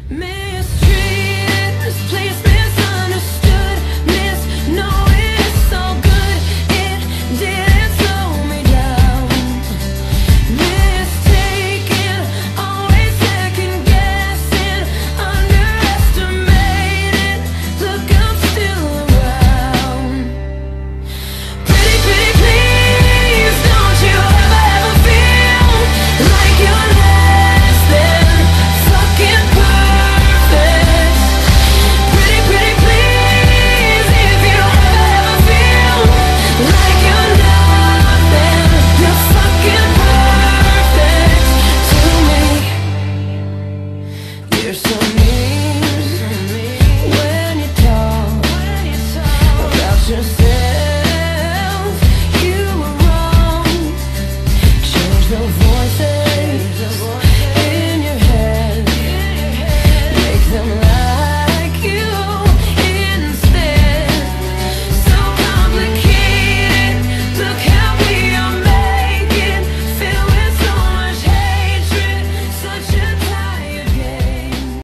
Mistreated, misplaced, misunderstood, misknown it's so good it didn't slow me down. Mistaken, always second guessing, underestimated. Look, I'm still around. Pretty, pretty please, don't you ever feel like you're less than fucking perfect. Pretty, pretty please, if you ever feel like you're nothing, you're fucking perfect to me. You're so near.